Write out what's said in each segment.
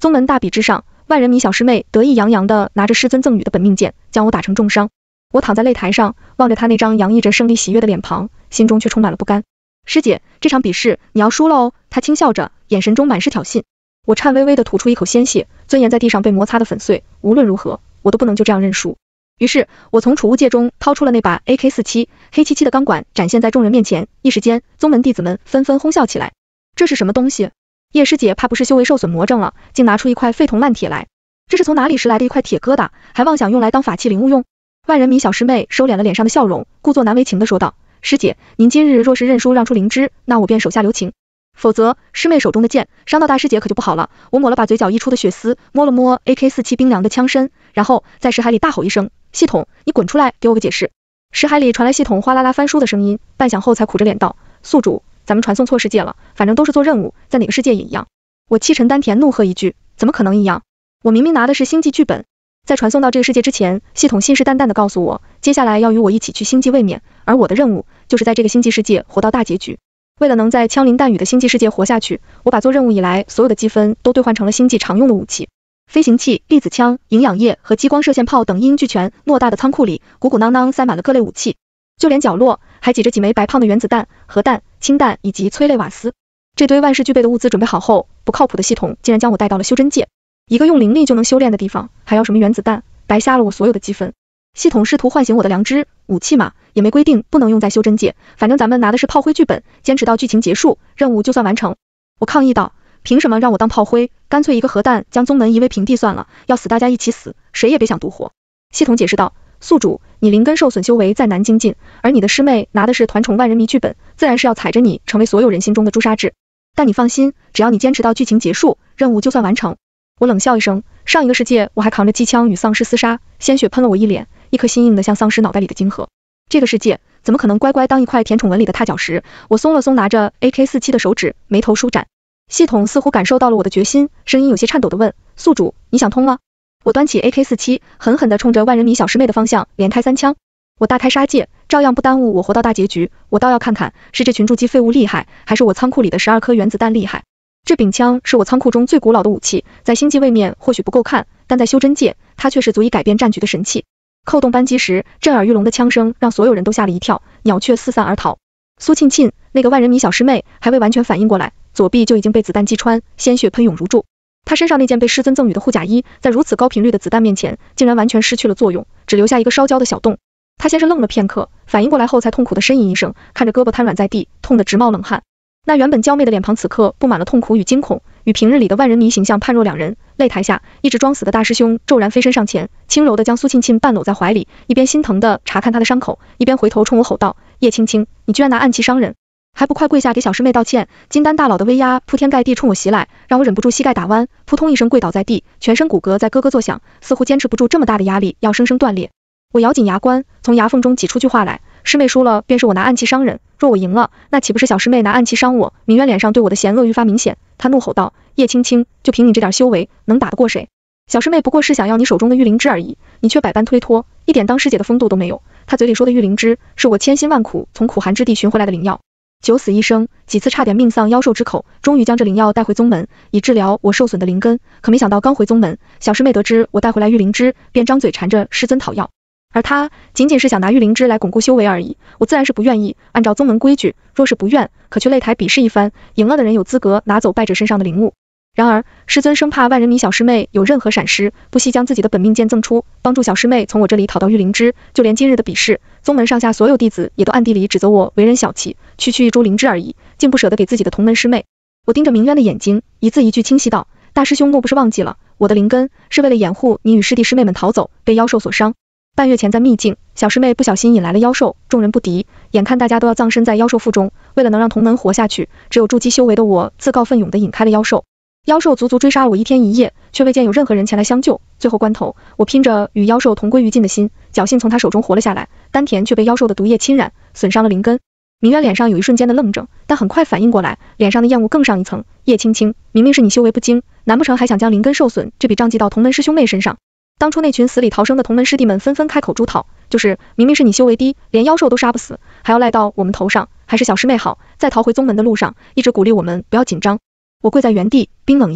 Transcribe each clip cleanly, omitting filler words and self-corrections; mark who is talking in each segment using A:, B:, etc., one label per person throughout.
A: 宗门大比之上，万人迷小师妹得意洋洋地拿着师尊赠予的本命剑，将我打成重伤。我躺在擂台上，望着他那张洋溢着胜利喜悦的脸庞，心中却充满了不甘。师姐，这场比试你要输了哦，他轻笑着，眼神中满是挑衅。我颤巍巍地吐出一口鲜血，尊严在地上被摩擦得粉碎，无论如何，我都不能就这样认输。于是，我从储物戒中掏出了那把 AK-47，黑漆漆的钢管展现在众人面前，一时间，宗门弟子们纷纷哄笑起来。这是什么东西？叶师姐怕不是修为受损魔怔了，竟拿出一块废铜烂铁来。这是从哪里拾来的一块铁疙瘩，还妄想用来当法器灵物用？万人迷小师妹收敛了脸上的笑容，故作难为情地说道：师姐，您今日若是认输让出灵芝，那我便手下留情。否则，师妹手中的剑伤到大师姐可就不好了。我抹了把嘴角溢出的血丝，摸了摸 AK-47冰凉的枪身，然后在识海里大吼一声：系统，你滚出来，给我个解释！识海里传来系统哗啦啦翻书的声音，半晌后才苦着脸道：宿主，咱们传送错世界了，反正都是做任务，在哪个世界也一样。我气沉丹田怒喝一句：怎么可能一样？我明明拿的是星际剧本。在传送到这个世界之前，系统信誓旦旦地告诉我，接下来要与我一起去星际位面，而我的任务就是在这个星际世界活到大结局。为了能在枪林弹雨的星际世界活下去，我把做任务以来所有的积分都兑换成了星际常用的武器。飞行器、粒子枪、营养液和激光射线炮等一应俱全，偌大的仓库里鼓鼓囊囊塞满了各类武器，就连角落还挤着几枚白胖的原子弹、核弹、氢弹以及催泪瓦斯。这堆万事俱备的物资准备好后，不靠谱的系统竟然将我带到了修真界，一个用灵力就能修炼的地方，还要什么原子弹，白瞎了我所有的积分。系统试图唤醒我的良知，武器嘛，也没规定不能用在修真界，反正咱们拿的是炮灰剧本，坚持到剧情结束，任务就算完成。我抗议道，凭什么让我当炮灰？干脆一个核弹将宗门夷为平地算了，要死大家一起死，谁也别想独活。系统解释道，宿主，你灵根受损，修为再难精进，而你的师妹拿的是团宠万人迷剧本，自然是要踩着你成为所有人心中的朱砂痣。但你放心，只要你坚持到剧情结束，任务就算完成。我冷笑一声，上一个世界我还扛着机枪与丧尸厮杀，鲜血喷了我一脸，一颗心硬得像丧尸脑袋里的金河。这个世界怎么可能乖乖当一块甜宠纹里的踏脚石？我松了松拿着 AK-47的手指，眉头舒展。系统似乎感受到了我的决心，声音有些颤抖地问，宿主，你想通了？我端起 AK-47，狠狠地冲着万人迷小师妹的方向连开3枪。我大开杀戒，照样不耽误我活到大结局。我倒要看看，是这群筑基废物厉害，还是我仓库里的12颗原子弹厉害。这柄枪是我仓库中最古老的武器，在星际位面或许不够看，但在修真界，它却是足以改变战局的神器。扣动扳机时，震耳欲聋的枪声让所有人都吓了一跳，鸟雀四散而逃。苏庆庆，那个万人迷小师妹还未完全反应过来，左臂就已经被子弹击穿，鲜血喷涌如注。她身上那件被师尊赠予的护甲衣，在如此高频率的子弹面前，竟然完全失去了作用，只留下一个烧焦的小洞。她先是愣了片刻，反应过来后才痛苦地呻吟一声，看着胳膊瘫软在地，痛得直冒冷汗。那原本娇媚的脸庞此刻布满了痛苦与惊恐，与平日里的万人迷形象判若两人。擂台下，一直装死的大师兄骤然飞身上前，轻柔地将苏庆庆半搂在怀里，一边心疼地查看她的伤口，一边回头冲我吼道：叶青青，你居然拿暗器伤人，还不快跪下给小师妹道歉！金丹大佬的威压铺天盖地冲我袭来，让我忍不住膝盖打弯，扑通一声跪倒在地，全身骨骼在咯咯作响，似乎坚持不住这么大的压力，要生生断裂。我咬紧牙关，从牙缝中挤出句话来，师妹输了便是我拿暗器伤人，若我赢了，那岂不是小师妹拿暗器伤我？明渊脸上对我的嫌恶愈发明显，他怒吼道：叶青青，就凭你这点修为，能打得过谁？小师妹不过是想要你手中的玉灵芝而已，你却百般推脱，一点当师姐的风度都没有。她嘴里说的玉灵芝，是我千辛万苦从苦寒之地寻回来的灵药，九死一生，几次差点命丧妖兽之口，终于将这灵药带回宗门，以治疗我受损的灵根。可没想到刚回宗门，小师妹得知我带回来玉灵芝，便张嘴缠着师尊讨要。而他仅仅是想拿玉灵芝来巩固修为而已，我自然是不愿意。按照宗门规矩，若是不愿，可去擂台比试一番，赢了的人有资格拿走败者身上的灵物。然而师尊生怕万人迷小师妹有任何闪失，不惜将自己的本命剑赠出，帮助小师妹从我这里讨到玉灵芝。就连今日的比试，宗门上下所有弟子也都暗地里指责我为人小气，区区一株灵芝而已，竟不舍得给自己的同门师妹。我盯着明渊的眼睛，一字一句清晰道：大师兄莫不是忘记了，我的灵根是为了掩护你与师弟师妹们逃走，被妖兽所伤。半月前在秘境，小师妹不小心引来了妖兽，众人不敌，眼看大家都要葬身在妖兽腹中，为了能让同门活下去，只有筑基修为的我自告奋勇地引开了妖兽。妖兽足足追杀了我1天1夜，却未见有任何人前来相救。最后关头，我拼着与妖兽同归于尽的心，侥幸从他手中活了下来，丹田却被妖兽的毒液侵染，损伤了灵根。明渊脸上有一瞬间的愣怔，但很快反应过来，脸上的厌恶更上一层。叶青青，明明是你修为不精，难不成还想将灵根受损这笔账记到同门师兄妹身上？当初那群死里逃生的同门师弟们纷纷开口猪讨，就是明明是你修为低，连妖兽都杀不死，还要赖到我们头上，还是小师妹好，在逃回宗门的路上一直鼓励我们不要紧张。我跪在原地，冰冷一笑，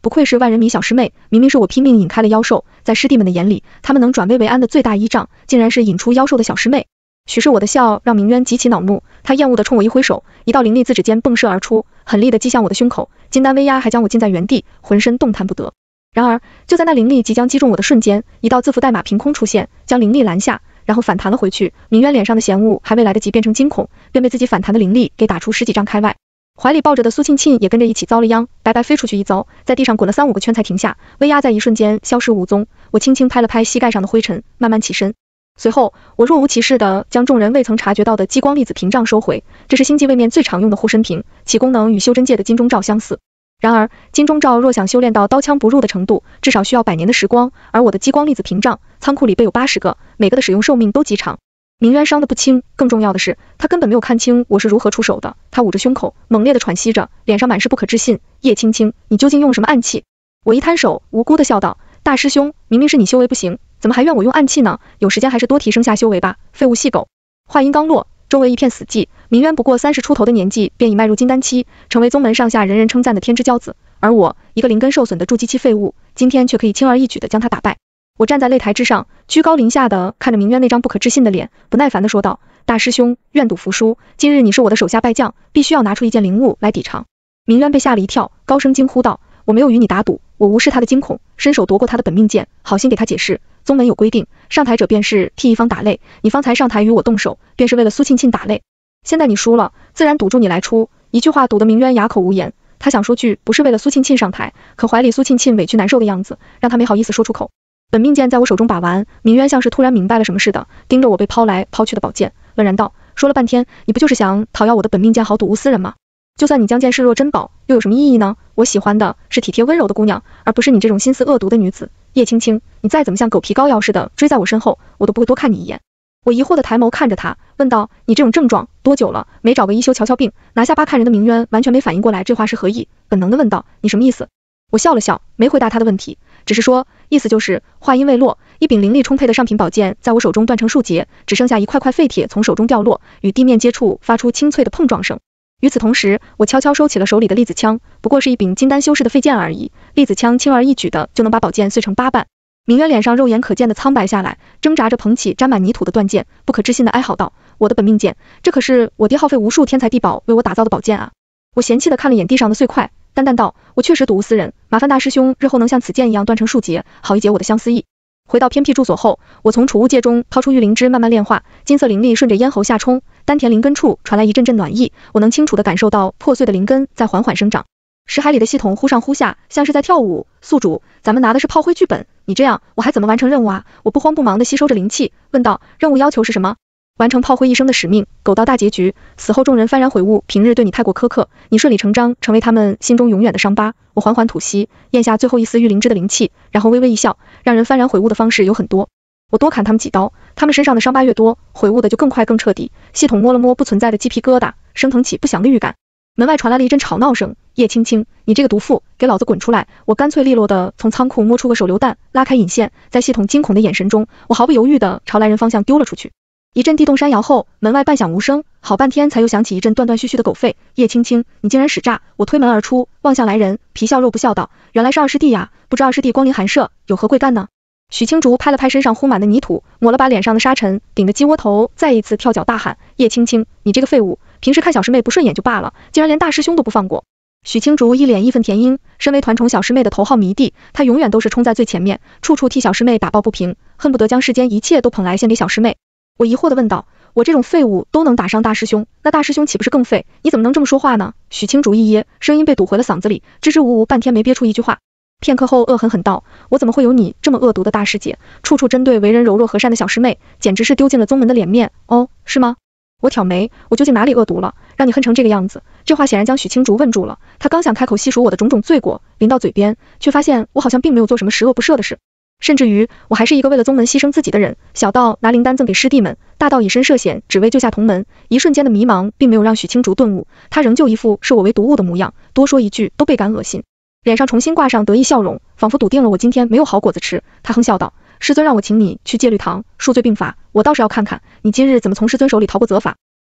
A: 不愧是万人迷小师妹，明明是我拼命引开了妖兽，在师弟们的眼里，他们能转危为安的最大依仗，竟然是引出妖兽的小师妹。许是我的笑让明渊极其恼怒，他厌恶地冲我一挥手，一道灵力自指间迸射而出，狠力地击向我的胸口，金丹威压还将我禁在原地，浑身动弹不得。然而就在那灵力即将击中我的瞬间，一道自缚代码凭空出现，将灵力拦下，然后反弹了回去。明渊脸上的嫌恶还未来得及变成惊恐，便被自己反弹的灵力给打出10几丈开外。怀里抱着的苏庆庆也跟着一起遭了殃，白白飞出去一遭，在地上滚了3、5个圈才停下，威压在一瞬间消失无踪。我轻轻拍了拍膝盖上的灰尘，慢慢起身。随后，我若无其事地将众人未曾察觉到的激光粒子屏障收回，这是星际位面最常用的护身屏，其功能与修真界的金钟罩相似。然而，金钟罩若想修炼到刀枪不入的程度，至少需要100年的时光，而我的激光粒子屏障，仓库里备有80个，每个的使用寿命都极长。明渊伤得不轻，更重要的是，他根本没有看清我是如何出手的。他捂着胸口，猛烈地喘息着，脸上满是不可置信。叶青青，你究竟用什么暗器？我一摊手，无辜地笑道，大师兄，明明是你修为不行，怎么还怨我用暗器呢？有时间还是多提升下修为吧，废物细狗。话音刚落，周围一片死寂。明渊不过30出头的年纪，便已迈入金丹期，成为宗门上下人人称赞的天之骄子，而我，一个灵根受损的筑基期废物，今天却可以轻而易举地将他打败。我站在擂台之上，居高临下的看着明渊那张不可置信的脸，不耐烦地说道，大师兄，愿赌服输，今日你是我的手下败将，必须要拿出一件灵物来抵偿。明渊被吓了一跳，高声惊呼道，我没有与你打赌，我无视他的惊恐，伸手夺过他的本命剑，好心给他解释，宗门有规定，上台者便是替一方打擂，你方才上台与我动手，便是为了苏庆庆打擂，现在你输了，自然赌注你来出。一句话堵得明渊哑口无言，他想说句不是为了苏庆庆上台，可怀里苏庆庆委屈难受的样子，让他没好意思说出口。本命剑在我手中把玩，明渊像是突然明白了什么似的，盯着我被抛来抛去的宝剑，愣然道，说了半天，你不就是想讨要我的本命剑豪赌无私人吗？就算你将剑视若珍宝，又有什么意义呢？我喜欢的是体贴温柔的姑娘，而不是你这种心思恶毒的女子。叶青青，你再怎么像狗皮膏药似的追在我身后，我都不会多看你一眼。我疑惑的抬眸看着他，问道，你这种症状多久了？没找个医修瞧瞧病？拿下巴看人的明渊完全没反应过来这话是何意，本能的问道，你什么意思？我笑了笑，没回答他的问题，只是说，意思就是，话音未落，一柄灵力充沛的上品宝剑在我手中断成数截，只剩下一块块废铁从手中掉落，与地面接触，发出清脆的碰撞声。与此同时，我悄悄收起了手里的粒子枪，不过是一柄金丹修士的废剑而已，粒子枪轻而易举的就能把宝剑碎成8瓣。明渊脸上肉眼可见的苍白下来，挣扎着捧起沾满泥土的断剑，不可置信的哀嚎道，我的本命剑，这可是我爹耗费无数天才地宝为我打造的宝剑啊！我嫌弃的看了眼地上的碎块，淡淡道，我确实睹物思人，麻烦大师兄日后能像此剑一样断成数截，好一解我的相思意。回到偏僻住所后，我从储物戒中掏出玉灵芝慢慢炼化，金色灵力顺着咽喉下冲，丹田灵根处传来一阵阵暖意，我能清楚地感受到破碎的灵根在缓缓生长。识海里的系统忽上忽下，像是在跳舞。宿主，咱们拿的是炮灰剧本，你这样我还怎么完成任务啊？我不慌不忙地吸收着灵气，问道，任务要求是什么？完成炮灰一生的使命，苟到大结局，死后众人幡然悔悟，平日对你太过苛刻，你顺理成章成为他们心中永远的伤疤。我缓缓吐息，咽下最后一丝玉灵芝的灵气，然后微微一笑，让人幡然悔悟的方式有很多，我多砍他们几刀，他们身上的伤疤越多，悔悟的就更快更彻底。系统摸了摸不存在的鸡皮疙瘩，升腾起不祥的预感。门外传来了一阵吵闹声，叶青青，你这个毒妇，给老子滚出来！我干脆利落的从仓库摸出个手榴弹，拉开引线，在系统惊恐的眼神中，我毫不犹豫的朝来人方向丢了出去。一阵地动山摇后，门外半响无声，好半天才又响起一阵断断续续的狗吠。叶青青，你竟然使诈！我推门而出，望向来人，皮笑肉不笑道，原来是二师弟呀，不知二师弟光临寒舍，有何贵干呢？许青竹拍了拍身上糊满的泥土，抹了把脸上的沙尘，顶着鸡窝头再一次跳脚大喊，叶青青，你这个废物，平时看小师妹不顺眼就罢了，竟然连大师兄都不放过。许青竹一脸义愤填膺，身为团宠小师妹的头号迷弟，他永远都是冲在最前面，处处替小师妹打抱不平，恨不得将世间一切都捧来献给小师妹。我疑惑地问道，我这种废物都能打伤大师兄，那大师兄岂不是更废？你怎么能这么说话呢？许青竹一噎，声音被堵回了嗓子里，支支吾吾半天没憋出一句话。片刻后恶狠狠道，我怎么会有你这么恶毒的大师姐，处处针对为人柔弱和善的小师妹，简直是丢尽了宗门的脸面。哦，是吗？我挑眉，我究竟哪里恶毒了，让你恨成这个样子？这话显然将许青竹问住了，他刚想开口细数我的种种罪过，临到嘴边，却发现我好像并没有做什么十恶不赦的事，甚至于我还是一个为了宗门牺牲自己的人，小到拿灵丹赠给师弟们，大到以身涉险只为救下同门。一瞬间的迷茫并没有让许青竹顿悟，他仍旧一副视我为毒物的模样，多说一句都倍感恶心，脸上重新挂上得意笑容，仿佛笃定了我今天没有好果子吃。他哼笑道，师尊让我请你去戒律堂恕罪并罚，我倒是要看看你今日怎么从师尊手里逃过责罚。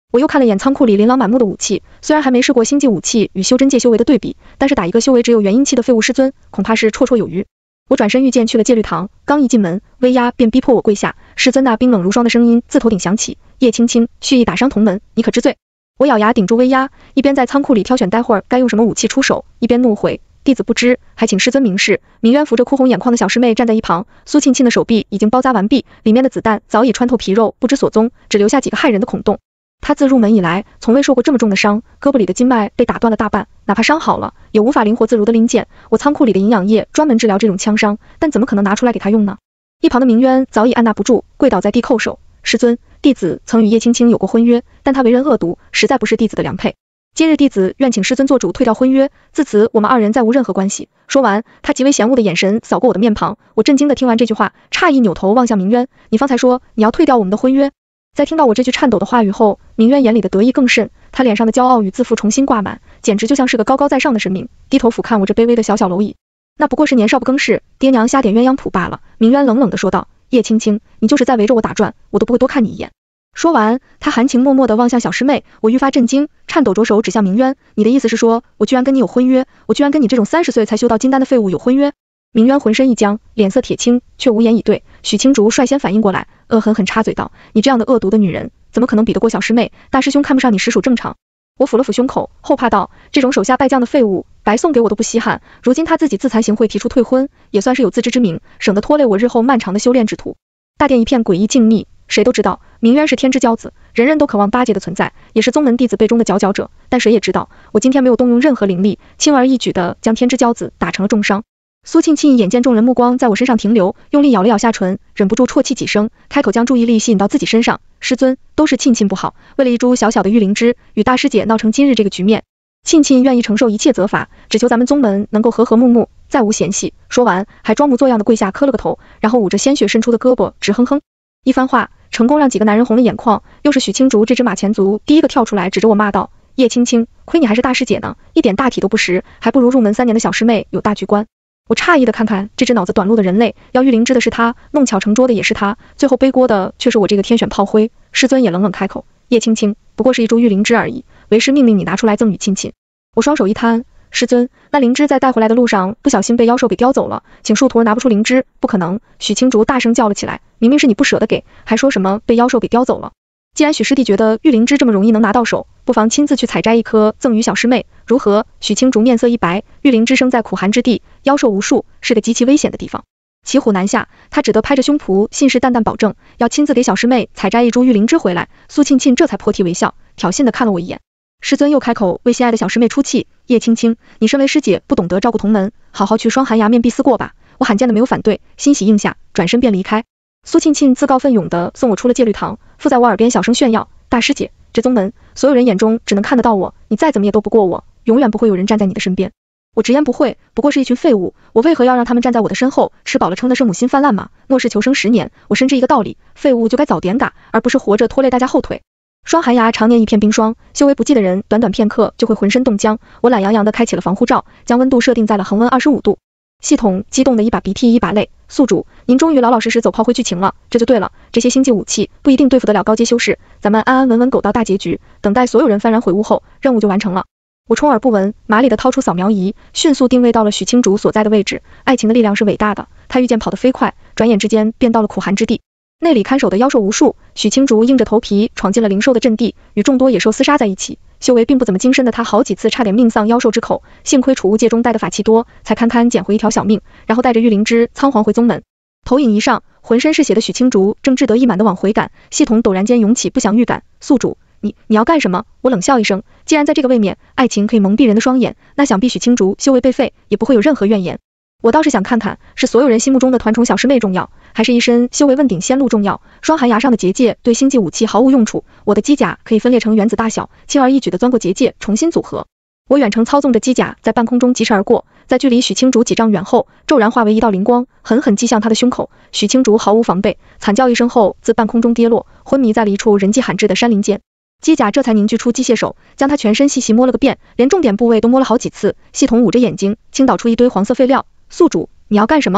A: 我又看了眼仓库里琳琅满目的武器，虽然还没试过星际武器与修真界修为的对比，但是打一个修为只有元婴期的废物师尊，恐怕是绰绰有余。我转身御剑去了戒律堂，刚一进门，威压便逼迫我跪下。师尊那冰冷如霜的声音自头顶响起：“叶青青，蓄意打伤同门，你可知罪？”我咬牙顶住威压，一边在仓库里挑选待会儿该用什么武器出手，一边怒悔：弟子不知，还请师尊明示。明渊扶着哭红眼眶的小师妹站在一旁，苏沁沁的手臂已经包扎完毕，里面的子弹早已穿透皮肉，不知所踪，只留下几个骇人的孔洞。他自入门以来，从未受过这么重的伤，胳膊里的筋脉被打断了大半，哪怕伤好了，也无法灵活自如的拎剑。我仓库里的营养液专门治疗这种枪伤，但怎么可能拿出来给他用呢？一旁的明渊早已按捺不住，跪倒在地叩首：师尊，弟子曾与叶青青有过婚约，但他为人恶毒，实在不是弟子的良配。今日弟子愿请师尊做主退掉婚约，自此我们二人再无任何关系。说完，他极为嫌恶的眼神扫过我的面庞，我震惊的听完这句话，诧异扭头望向明渊：你方才说你要退掉我们的婚约？在听到我这句颤抖的话语后，明渊眼里的得意更甚，他脸上的骄傲与自负重新挂满，简直就像是个高高在上的神明，低头俯瞰我这卑微的小小蝼蚁。那不过是年少不更事，爹娘瞎点鸳鸯谱罢了。明渊冷冷地说道：叶青青，你就是在围着我打转，我都不会多看你一眼。说完，他含情脉脉地望向小师妹，我愈发震惊，颤抖着手指向明渊：你的意思是说，我居然跟你有婚约？我居然跟你这种30岁才修到金丹的废物有婚约？明渊浑身一僵，脸色铁青，却无言以对。许青竹率先反应过来，恶狠狠插嘴道：你这样的恶毒的女人，怎么可能比得过小师妹？大师兄看不上你实属正常。我抚了抚胸口，后怕道：这种手下败将的废物，白送给我都不稀罕，如今他自己自惭形秽提出退婚，也算是有自知之明，省得拖累我日后漫长的修炼之途。大殿一片诡异静谧，谁都知道明渊是天之骄子，人人都渴望巴结的存在，也是宗门弟子辈中的佼佼者，但谁也知道，我今天没有动用任何灵力，轻而易举地将天之骄子打成了重伤。苏沁沁眼见众人目光在我身上停留，用力咬了咬下唇，忍不住啜泣几声，开口将注意力吸引到自己身上：师尊，都是沁沁不好，为了一株小小的玉灵芝，与大师姐闹成今日这个局面。沁沁愿意承受一切责罚，只求咱们宗门能够和和睦睦，再无嫌隙。说完，还装模作样的跪下磕了个头，然后捂着鲜血渗出的胳膊直哼哼。一番话成功让几个男人红了眼眶，又是许青竹这只马前卒第一个跳出来指着我骂道：叶青青，亏你还是大师姐呢，一点大体都不识，还不如入门3年的小师妹有大局观。我诧异的看看这只脑子短路的人类，要玉灵芝的是他，弄巧成拙的也是他，最后背锅的却是我这个天选炮灰。师尊也冷冷开口：叶青青，不过是一株玉灵芝而已，为师命令你拿出来赠与沁沁。我双手一摊：师尊，那灵芝在带回来的路上不小心被妖兽给叼走了，请恕徒儿拿不出灵芝。不可能！许青竹大声叫了起来，明明是你不舍得给，还说什么被妖兽给叼走了。既然许师弟觉得玉灵芝这么容易能拿到手，不妨亲自去采摘一颗赠与小师妹，如何？许青竹面色一白，玉灵芝生在苦寒之地，妖兽无数，是个极其危险的地方。骑虎难下，他只得拍着胸脯信誓旦旦保证，要亲自给小师妹采摘一株玉灵芝回来。苏沁沁这才破涕为笑，挑衅的看了我一眼。师尊又开口为心爱的小师妹出气：叶青青，你身为师姐不懂得照顾同门，好好去双寒崖面壁思过吧。我罕见的没有反对，欣喜应下，转身便离开。苏沁沁自告奋勇地送我出了戒律堂，附在我耳边小声炫耀：大师姐，这宗门所有人眼中只能看得到我，你再怎么也斗不过我，永远不会有人站在你的身边。我直言不讳，不过是一群废物，我为何要让他们站在我的身后，吃饱了撑的圣母心泛滥吗？若是求生10年，我深知一个道理，废物就该早点嘎，而不是活着拖累大家后腿。双寒崖常年一片冰霜，修为不济的人短短片刻就会浑身冻僵。我懒洋洋地开启了防护罩，将温度设定在了恒温25度。系统激动的一把鼻涕一把泪：宿主，您终于老老实实走炮灰剧情了，这就对了。这些星际武器不一定对付得了高阶修士，咱们安安稳稳苟到大结局，等待所有人幡然悔悟后，任务就完成了。我充耳不闻，麻利地掏出扫描仪，迅速定位到了许青竹所在的位置。爱情的力量是伟大的，他御剑跑得飞快，转眼之间便到了苦寒之地。内里看守的妖兽无数，许青竹硬着头皮闯进了灵兽的阵地，与众多野兽厮杀在一起。修为并不怎么精深的他，好几次差点命丧妖兽之口，幸亏储物界中带的法器多，才堪堪捡回一条小命，然后带着玉灵芝仓皇回宗门。投影仪上，浑身是血的许青竹正志得意满的往回赶，系统陡然间涌起不祥预感：宿主，你要干什么？我冷笑一声，既然在这个位面，爱情可以蒙蔽人的双眼，那想必许青竹修为被废，也不会有任何怨言。我倒是想看看，是所有人心目中的团宠小师妹重要，还是一身修为问鼎仙路重要？双寒崖上的结界对星际武器毫无用处，我的机甲可以分裂成原子大小，轻而易举地钻过结界，重新组合。我远程操纵着机甲在半空中疾驰而过，在距离许青竹几丈远后，骤然化为一道灵光，狠狠击向他的胸口。许青竹毫无防备，惨叫一声后自半空中跌落，昏迷在了一处人迹罕至的山林间。机甲这才凝聚出机械手，将他全身细细摸了个遍，连重点部位都摸了好几次。系统捂着眼睛，倾倒出一堆黄色废料：宿主，你要干什么？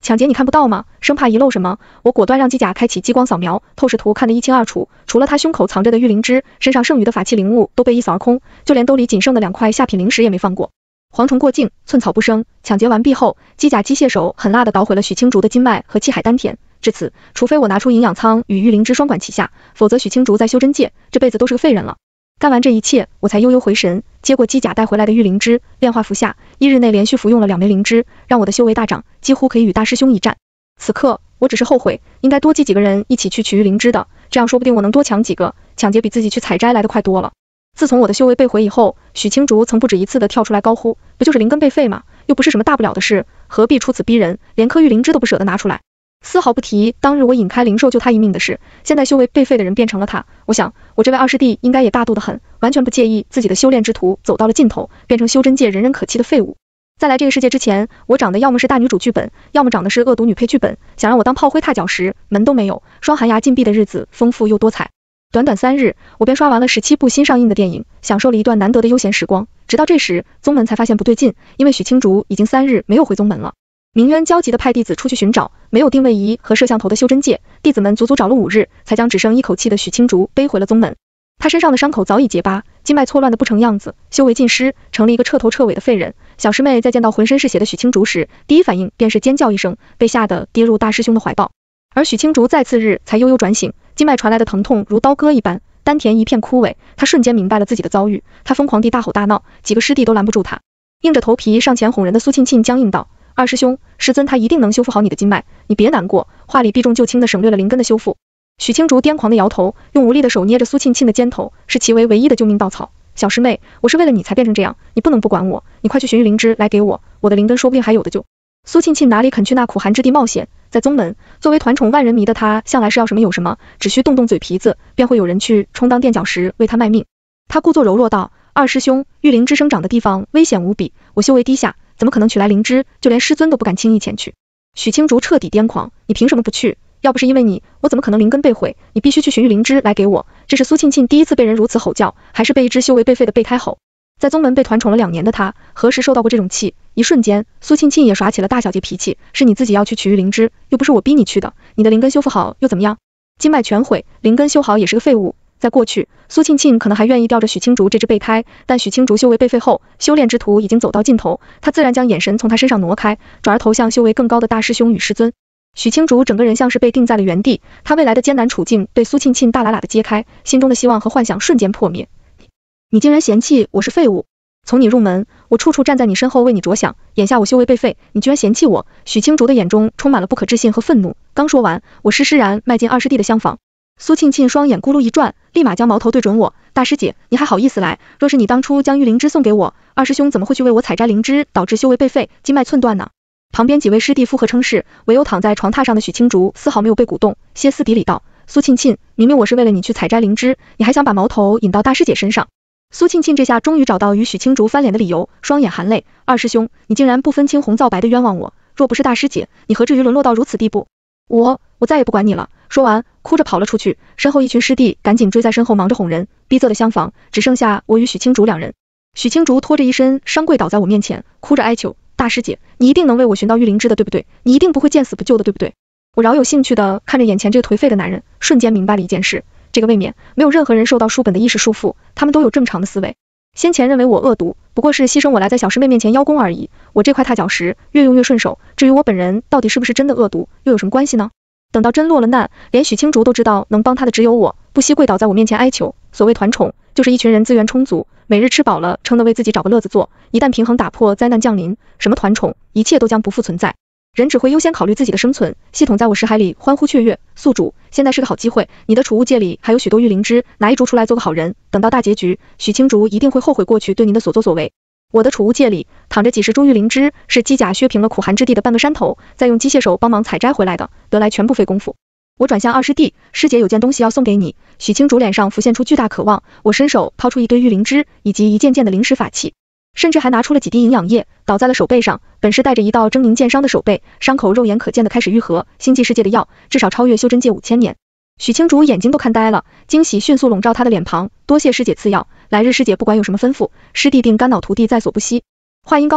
A: 抢劫你看不到吗？生怕遗漏什么，我果断让机甲开启激光扫描，透视图看得一清二楚，除了他胸口藏着的玉灵芝，身上剩余的法器灵物都被一扫而空，就连兜里仅剩的2块下品灵石也没放过。蝗虫过境，寸草不生。抢劫完毕后，机甲机械手狠辣地捣毁了许青竹的经脉和气海丹田。至此，除非我拿出营养舱与玉灵芝双管齐下，否则许青竹在修真界这辈子都是个废人了。干完这一切，我才悠悠回神，接过机甲带回来的玉灵芝，炼化服下，1日内连续服用了2枚灵芝，让我的修为大涨，几乎可以与大师兄一战。此刻，我只是后悔，应该多集几个人一起去取玉灵芝的，这样说不定我能多抢几个，抢劫比自己去采摘来的快多了。自从我的修为被毁以后，许青竹曾不止一次地跳出来高呼，不就是灵根被废吗？又不是什么大不了的事，何必出此逼人，连颗玉灵芝都不舍得拿出来。丝毫不提当日我引开灵兽救他一命的事，现在修为被废的人变成了他，我想我这位二师弟应该也大度得很，完全不介意自己的修炼之途走到了尽头，变成修真界人人可弃的废物。在来这个世界之前，我长的要么是大女主剧本，要么长的是恶毒女配剧本，想让我当炮灰踏脚石，门都没有，双寒崖禁闭的日子丰富又多彩。短短3日，我便刷完了17部新上映的电影，享受了一段难得的悠闲时光。直到这时，宗门才发现不对劲，因为许青竹已经3日没有回宗门了。鸣冤焦急地派弟子出去寻找，没有定位仪和摄像头的修真界，弟子们足足找了5日，才将只剩一口气的许青竹背回了宗门。他身上的伤口早已结疤，经脉错乱的不成样子，修为尽失，成了一个彻头彻尾的废人。小师妹在见到浑身是血的许青竹时，第一反应便是尖叫一声，被吓得跌入大师兄的怀抱。而许青竹在次日才悠悠转醒，经脉传来的疼痛如刀割一般，丹田一片枯萎，他瞬间明白了自己的遭遇，他疯狂地大吼大闹，几个师弟都拦不住他。硬着头皮上前哄人的苏庆庆僵硬道：二师兄，师尊他一定能修复好你的经脉，你别难过。话里避重就轻地省略了灵根的修复。许青竹癫狂地摇头，用无力的手捏着苏庆庆的肩头，视其为唯一的救命稻草。小师妹，我是为了你才变成这样，你不能不管我，你快去寻玉灵芝来给我，我的灵根说不定还有的救。苏庆庆哪里肯去那苦寒之地冒险，在宗门作为团宠万人迷的她，向来是要什么有什么，只需动动嘴皮子，便会有人去充当垫脚石为她卖命。她故作柔弱道：二师兄，玉灵芝生长的地方危险无比，我修为低下，怎么可能取来灵芝，就连师尊都不敢轻易前去。许青竹彻底癫狂，你凭什么不去？要不是因为你，我怎么可能灵根被毁？你必须去寻玉灵芝来给我。这是苏庆庆第一次被人如此吼叫，还是被一只修为被废的备胎吼。在宗门被团宠了2年的她，何时受到过这种气？一瞬间，苏庆庆也耍起了大小姐脾气，是你自己要去取玉灵芝，又不是我逼你去的，你的灵根修复好又怎么样？经脉全毁，灵根修好也是个废物。在过去，苏庆庆可能还愿意吊着许青竹这只备胎，但许青竹修为被废后，修炼之途已经走到尽头，她自然将眼神从他身上挪开，转而投向修为更高的大师兄与师尊。许青竹整个人像是被定在了原地，他未来的艰难处境被苏庆庆大喇喇的揭开，心中的希望和幻想瞬间破灭。你竟然嫌弃我是废物？从你入门，我处处站在你身后为你着想，眼下我修为被废，你居然嫌弃我？许青竹的眼中充满了不可置信和愤怒。刚说完，我施然迈进二师弟的厢房。苏庆庆双眼咕噜一转，立马将矛头对准我，大师姐，你还好意思来？若是你当初将玉灵芝送给我，二师兄怎么会去为我采摘灵芝，导致修为被废，经脉寸断呢？旁边几位师弟附和称是，唯有躺在床榻上的许青竹丝毫没有被鼓动，歇斯底里道：苏庆庆，明明我是为了你去采摘灵芝，你还想把矛头引到大师姐身上。苏庆庆这下终于找到与许青竹翻脸的理由，双眼含泪：二师兄，你竟然不分青红皂白的冤枉我，若不是大师姐，你何至于沦落到如此地步？我再也不管你了。说完，哭着跑了出去，身后一群师弟赶紧追在身后，忙着哄人。逼仄的厢房只剩下我与许青竹2人。许青竹拖着一身伤跪倒在我面前，哭着哀求：大师姐，你一定能为我寻到玉灵芝的，对不对？你一定不会见死不救的，对不对？我饶有兴趣的看着眼前这个颓废的男人，瞬间明白了一件事，这个未免没有任何人受到书本的意识束缚，他们都有正常的思维。先前认为我恶毒，不过是牺牲我来在小师妹面前邀功而已，我这块踏脚石越用越顺手，至于我本人到底是不是真的恶毒，又有什么关系呢？等到真落了难，连许青竹都知道能帮他的只有我，不惜跪倒在我面前哀求。所谓团宠，就是一群人资源充足，每日吃饱了撑得为自己找个乐子做，一旦平衡打破，灾难降临，什么团宠，一切都将不复存在。人只会优先考虑自己的生存，系统在我识海里欢呼雀跃。宿主，现在是个好机会，你的储物界里还有许多玉灵芝，拿一株出来做个好人，等到大结局，许青竹一定会后悔过去对您的所作所为。我的储物界里躺着几十株玉灵芝，是机甲削平了苦寒之地的半个山头，再用机械手帮忙采摘回来的，得来全不费功夫。我转向二师弟，师姐有件东西要送给你。许青竹脸上浮现出巨大渴望，我伸手掏出一堆玉灵芝以及一件件的灵石法器，甚至还拿出了几滴营养液，倒在了手背上。本是带着一道狰狞剑伤的手背，伤口肉眼可见的开始愈合，星际世界的药至少超越修真界5000年。许青竹眼睛都看呆了，惊喜迅速笼罩他的脸庞，多谢师姐赐药，来日师姐不管有什么吩咐，师弟定肝脑涂地在所不惜。话音刚落，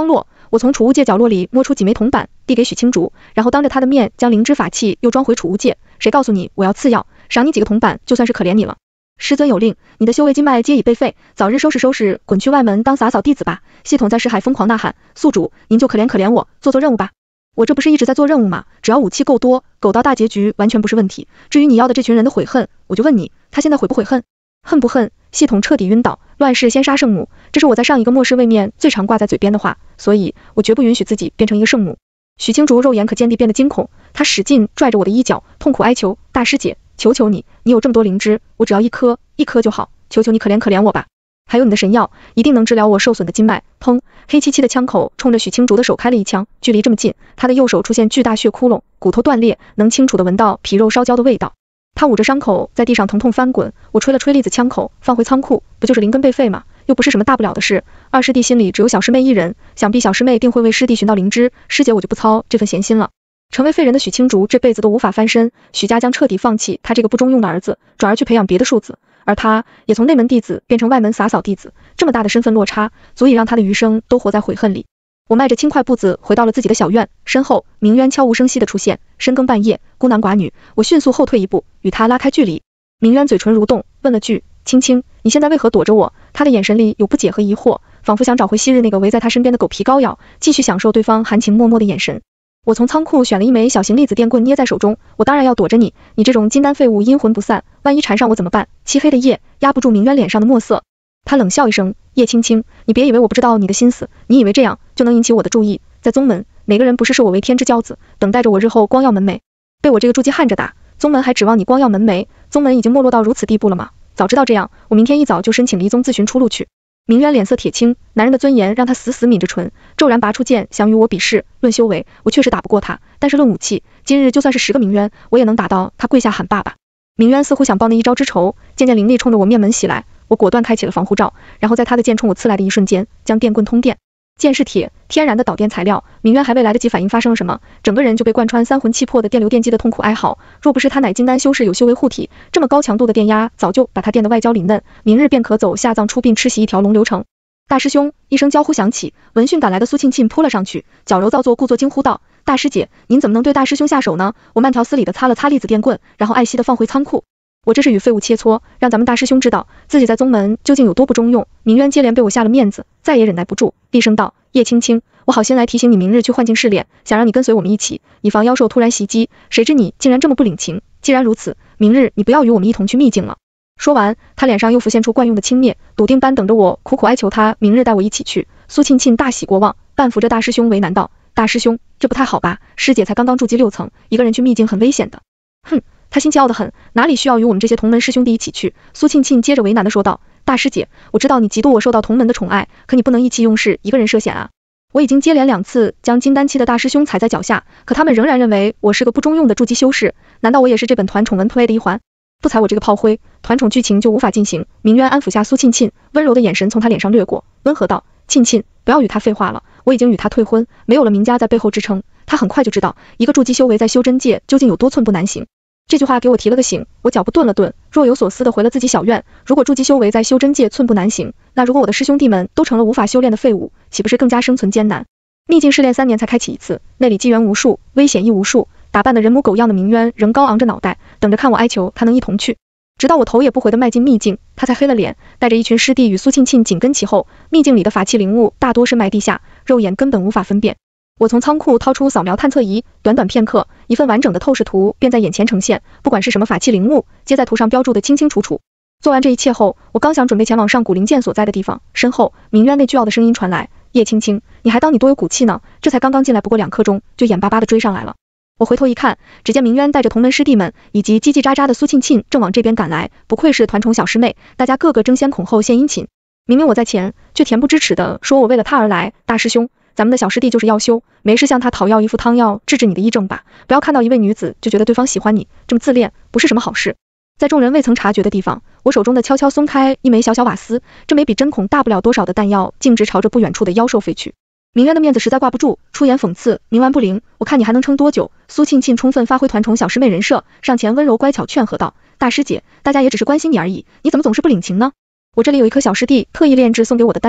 A: 我从储物戒角落里摸出几枚铜板，递给许青竹，然后当着他的面将灵芝法器又装回储物戒。谁告诉你我要次要，赏你几个铜板就算是可怜你了。师尊有令，你的修为经脉皆已被废，早日收拾，滚去外门当洒扫弟子吧。系统在识海疯狂呐喊，宿主，您就可怜我，做任务吧。我这不是一直在做任务吗？只要武器够多，苟到大结局完全不是问题。至于你要的这群人的悔恨，我就问你，他现在悔不悔恨？恨不恨？系统彻底晕倒，乱世先杀圣母，这是我在上一个末世位面最常挂在嘴边的话，所以我绝不允许自己变成一个圣母。许青竹肉眼可见地变得惊恐，他使劲拽着我的衣角，痛苦哀求，大师姐，求求你，你有这么多灵芝，我只要一颗就好，求求你可怜我吧。还有你的神药，一定能治疗我受损的经脉。砰！黑漆漆的枪口冲着许青竹的手开了一枪，距离这么近，他的右手出现巨大血窟窿，骨头断裂，能清楚地闻到皮肉烧焦的味道。他捂着伤口在地上疼痛翻滚，我吹了吹栗子枪口，放回仓库，不就是灵根被废吗？又不是什么大不了的事。二师弟心里只有小师妹一人，想必小师妹定会为师弟寻到灵芝，师姐我就不操这份闲心了。成为废人的许青竹这辈子都无法翻身，许家将彻底放弃他这个不中用的儿子，转而去培养别的庶子，而他也从内门弟子变成外门洒扫弟子，这么大的身份落差，足以让他的余生都活在悔恨里。我迈着轻快步子回到了自己的小院，身后明渊悄无声息地出现，深更半夜，孤男寡女，我迅速后退一步，与他拉开距离。明渊嘴唇蠕动，问了句，青青，你现在为何躲着我？他的眼神里有不解和疑惑，仿佛想找回昔日那个围在他身边的狗皮膏药，继续享受对方含情脉脉的眼神。我从仓库选了一枚小型粒子电棍捏在手中，我当然要躲着你，你这种金丹废物阴魂不散，万一缠上我怎么办？漆黑的夜压不住明渊脸上的墨色，他冷笑一声，叶青青，你别以为我不知道你的心思，你以为这样就能引起我的注意？在宗门，哪个人不是视我为天之骄子，等待着我日后光耀门楣？被我这个筑基汉着打，宗门还指望你光耀门楣？宗门已经没落到如此地步了吗？早知道这样，我明天一早就申请离宗自寻出路去。明渊脸色铁青，男人的尊严让他死死抿着唇，骤然拔出剑想与我比试。论修为，我确实打不过他，但是论武器，今日就算是10个明渊，我也能打到他跪下喊爸爸。明渊似乎想报那一招之仇，渐渐灵力冲着我面门袭来，我果断开启了防护罩，然后在他的剑冲我刺来的一瞬间，将电棍通电。剑是铁，天然的导电材料，明渊还未来得及反应发生了什么，整个人就被贯穿三魂七魄的电流电击的痛苦哀嚎。若不是他乃金丹修士有修为护体，这么高强度的电压早就把他电得外焦里嫩，明日便可走下葬出殡吃席一条龙流程。大师兄，一声娇呼响起，闻讯赶来的苏庆庆扑了上去，矫揉造作故作惊呼道，大师姐，您怎么能对大师兄下手呢？我慢条斯理的擦了擦粒子电棍，然后爱惜的放回仓库。我这是与废物切磋，让咱们大师兄知道自己在宗门究竟有多不中用。明渊接连被我下了面子，再也忍耐不住，厉声道，叶青青，我好心来提醒你明日去幻境试炼，想让你跟随我们一起，以防妖兽突然袭击，谁知你竟然这么不领情。既然如此，明日你不要与我们一同去秘境了。说完，他脸上又浮现出惯用的轻蔑，笃定般等着我苦苦哀求他明日带我一起去。苏庆庆大喜过望，半扶着大师兄为难道，大师兄，这不太好吧，师姐才刚刚筑基6层，一个人去秘境很危险的。哼，他心气傲得很，哪里需要与我们这些同门师兄弟一起去？苏庆庆接着为难的说道，大师姐，我知道你嫉妒我受到同门的宠爱，可你不能意气用事，一个人涉险啊。我已经接连2次将金丹期的大师兄踩在脚下，可他们仍然认为我是个不中用的筑基修士，难道我也是这本团宠文 play 的一环？不踩我这个炮灰，团宠剧情就无法进行。明渊安抚下苏庆庆，温柔的眼神从他脸上掠过，温和道，庆庆，不要与他废话了，我已经与他退婚，没有了明家在背后支撑，他很快就知道一个筑基修为在修真界究竟有多寸步难行。这句话给我提了个醒，我脚步顿了顿，若有所思的回了自己小院。如果筑基修为在修真界寸步难行，那如果我的师兄弟们都成了无法修炼的废物，岂不是更加生存艰难？秘境试炼3年才开启一次，那里机缘无数，危险亦无数，打扮的人模狗样的明渊仍高昂着脑袋，等着看我哀求他能一同去。直到我头也不回的迈进秘境，他才黑了脸，带着一群师弟与苏庆庆紧跟其后。秘境里的法器灵物大多深埋地下，肉眼根本无法分辨。我从仓库掏出扫描探测仪，短短片刻，一份完整的透视图便在眼前呈现，不管是什么法器灵物，皆在图上标注的清清楚楚。做完这一切后，我刚想准备前往上古灵剑所在的地方，身后明渊那倨傲的声音传来，叶青青，你还当你多有骨气呢？这才刚刚进来不过2刻钟，就眼巴巴的追上来了。我回头一看，只见明渊带着同门师弟们以及叽叽喳喳的苏庆庆正往这边赶来，不愧是团宠小师妹，大家个个争先恐后献殷勤。明明我在前，却恬不知耻的说我为了他而来。大师兄，咱们的小师弟就是要修，没事向他讨要一副汤药治治你的癔症吧，不要看到一位女子就觉得对方喜欢你，这么自恋不是什么好事。在众人未曾察觉的地方，我手中的悄悄松开一枚小小瓦斯，这枚比针孔大不了多少的弹药径直朝着不远处的妖兽飞去。明渊的面子实在挂不住，出言讽刺，冥顽不灵，我看你还能撑多久？苏庆庆充分发挥团宠小师妹人设，上前温柔乖巧劝和道，大师姐，大家也只是关心你而已，你怎么总是不领情呢？我这里有一颗小师弟特意炼制送给我的丹药，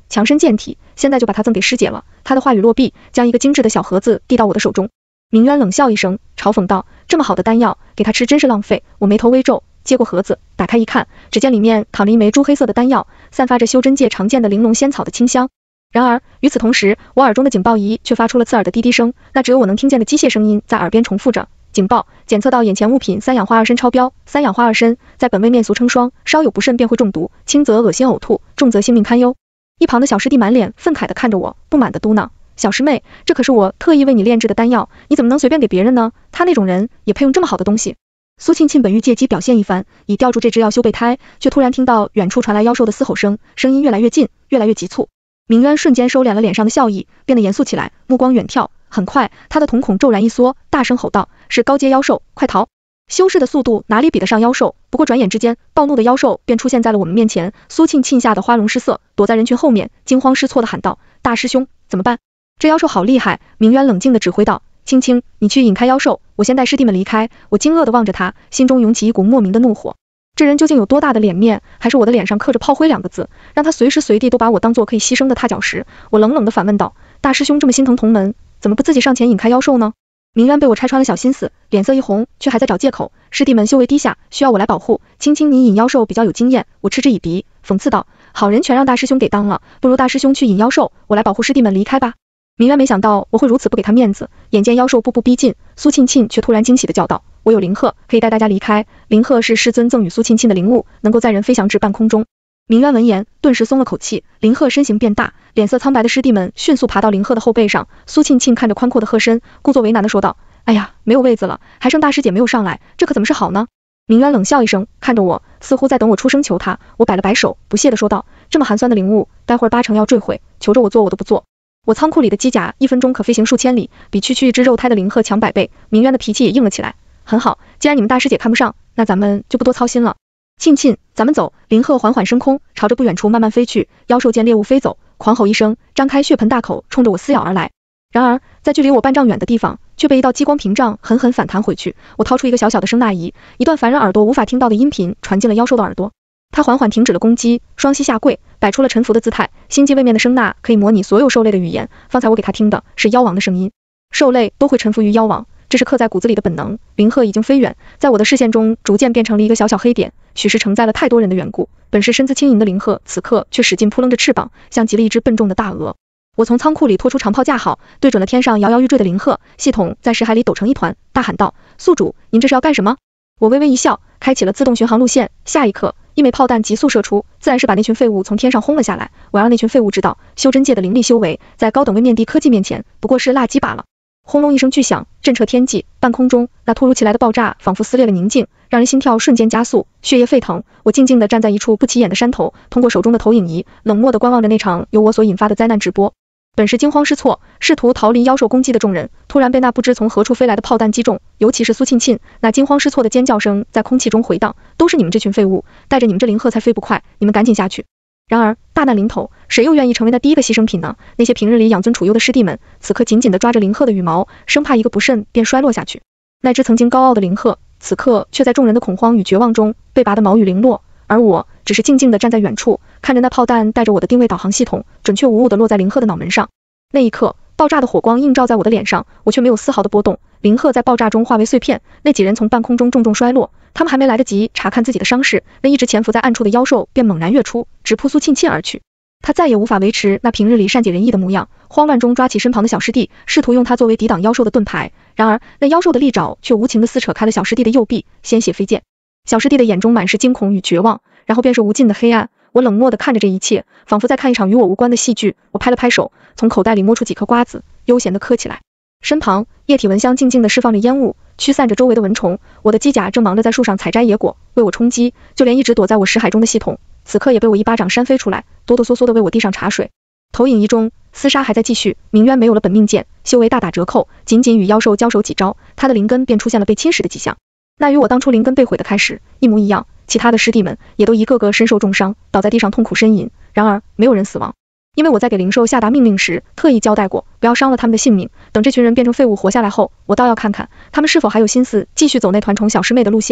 A: 强身健体，现在就把它赠给师姐了。他的话语落毕，将一个精致的小盒子递到我的手中。明渊冷笑一声，嘲讽道：这么好的丹药，给他吃真是浪费。我眉头微皱，接过盒子，打开一看，只见里面躺着一枚朱黑色的丹药，散发着修真界常见的玲珑仙草的清香。然而与此同时，我耳中的警报仪却发出了刺耳的滴滴声，那只有我能听见的机械声音在耳边重复着。警报，检测到眼前物品三氧化二砷超标，三氧化二砷在本位面俗称霜，稍有不慎便会中毒，轻则恶心呕吐，重则性命堪忧。一旁的小师弟满脸愤慨地看着我，不满地嘟囔：小师妹，这可是我特意为你炼制的丹药，你怎么能随便给别人呢？他那种人也配用这么好的东西？苏庆庆本欲借机表现一番，以吊住这只要修备胎，却突然听到远处传来妖兽的嘶吼声，声音越来越近，越来越急促。明渊瞬间收敛了脸上的笑意，变得严肃起来，目光远眺。很快，他的瞳孔骤然一缩，大声吼道：是高阶妖兽，快逃！修士的速度哪里比得上妖兽？不过转眼之间，暴怒的妖兽便出现在了我们面前。苏庆庆吓得花容失色，躲在人群后面，惊慌失措地喊道：大师兄，怎么办？这妖兽好厉害！明渊冷静地指挥道：青青，你去引开妖兽，我先带师弟们离开。我惊愕地望着他，心中涌起一股莫名的怒火。这人究竟有多大的脸面？还是我的脸上刻着炮灰2个字，让他随时随地都把我当作可以牺牲的踏脚石？我冷冷地反问道：大师兄这么心疼同门，怎么不自己上前引开妖兽呢？明渊被我拆穿了小心思，脸色一红，却还在找借口。师弟们修为低下，需要我来保护。青青你引妖兽比较有经验。我嗤之以鼻，讽刺道：好人全让大师兄给当了，不如大师兄去引妖兽，我来保护师弟们离开吧。明渊没想到我会如此不给他面子，眼见妖兽步步逼近，苏庆庆却突然惊喜地叫道：我有灵鹤，可以带大家离开。灵鹤是师尊赠予苏庆庆的灵物，能够载人飞翔至半空中。明渊闻言顿时松了口气，灵鹤身形变大，脸色苍白的师弟们迅速爬到灵鹤的后背上。苏庆庆看着宽阔的鹤身，故作为难地说道：哎呀，没有位子了，还剩大师姐没有上来，这可怎么是好呢？明渊冷笑一声，看着我，似乎在等我出声求他。我摆了摆手，不屑地说道：这么寒酸的灵物，待会儿8成要坠毁，求着我做我都不做。我仓库里的机甲1分钟可飞行数千里，比区区一只肉胎的灵鹤强100倍。明渊的脾气也硬了起来。很好，既然你们大师姐看不上，那咱们就不多操心了。庆庆，咱们走。灵鹤缓缓升空，朝着不远处慢慢飞去。妖兽见猎物飞走，狂吼一声，张开血盆大口，冲着我撕咬而来。然而在距离我半丈远的地方，却被一道激光屏障狠狠反弹回去。我掏出一个小小的声纳仪，一段凡人耳朵无法听到的音频传进了妖兽的耳朵。他缓缓停止了攻击，双膝下跪，摆出了臣服的姿态。星际位面的声纳可以模拟所有兽类的语言，方才我给他听的是妖王的声音。兽类都会臣服于妖王，这是刻在骨子里的本能。灵鹤已经飞远，在我的视线中逐渐变成了一个小小黑点，许是承载了太多人的缘故。本是身姿轻盈的灵鹤，此刻却使劲扑棱着翅膀，像极了一只笨重的大鹅。我从仓库里拖出长炮架好，对准了天上摇摇欲坠的灵鹤，系统在识海里抖成一团，大喊道：宿主，您这是要干什么？我微微一笑，开启了自动巡航路线。下一刻，一枚炮弹急速射出，自然是把那群废物从天上轰了下来。我要让那群废物知道，修真界的灵力修为，在高等位面地科技面前，不过是垃圾罢了。轰隆一声巨响，震彻天际，半空中那突如其来的爆炸仿佛撕裂了宁静，让人心跳瞬间加速，血液沸腾。我静静地站在一处不起眼的山头，通过手中的投影仪，冷漠地观望着那场由我所引发的灾难直播。本是惊慌失措，试图逃离妖兽攻击的众人，突然被那不知从何处飞来的炮弹击中，尤其是苏庆庆，那惊慌失措的尖叫声在空气中回荡，都是你们这群废物，带着你们这灵鹤才飞不快，你们赶紧下去。然而大难临头，谁又愿意成为那第一个牺牲品呢？那些平日里养尊处优的师弟们，此刻紧紧地抓着灵鹤的羽毛，生怕一个不慎便摔落下去。那只曾经高傲的灵鹤，此刻却在众人的恐慌与绝望中被拔得毛羽零落，而我只是静静地站在远处，看着那炮弹带着我的定位导航系统，准确无误地落在灵鹤的脑门上。那一刻，爆炸的火光映照在我的脸上，我却没有丝毫的波动。灵鹤在爆炸中化为碎片，那几人从半空中重重摔落，他们还没来得及查看自己的伤势，那一直潜伏在暗处的妖兽便猛然跃出，直扑苏庆庆而去。他再也无法维持那平日里善解人意的模样，慌乱中抓起身旁的小师弟，试图用它作为抵挡妖兽的盾牌。然而那妖兽的利爪却无情地撕扯开了小师弟的右臂，鲜血飞溅。小师弟的眼中满是惊恐与绝望，然后便是无尽的黑暗。我冷漠地看着这一切，仿佛在看一场与我无关的戏剧。我拍了拍手，从口袋里摸出几颗瓜子，悠闲地嗑起来。身旁液体蚊香静静地释放着烟雾，驱散着周围的蚊虫。我的机甲正忙着在树上采摘野果，为我充饥。就连一直躲在我识海中的系统，此刻也被我一巴掌扇飞出来，哆哆嗦嗦地为我递上茶水。投影仪中厮杀还在继续，明渊没有了本命剑，修为大打折扣，仅仅与妖兽交手几招，他的灵根便出现了被侵蚀的迹象。那与我当初灵根被毁的开始一模一样。其他的师弟们也都一个个身受重伤，倒在地上痛苦呻吟。然而没有人死亡，因为我在给灵兽下达命令时特意交代过，不要伤了他们的性命。等这群人变成废物活下来后，我倒要看看他们是否还有心思继续走那团宠小师妹的路线。